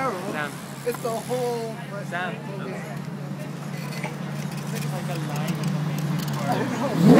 Carol. Sam. It's the whole. Sam. Okay. It's like a line of amazing I parts. don't know.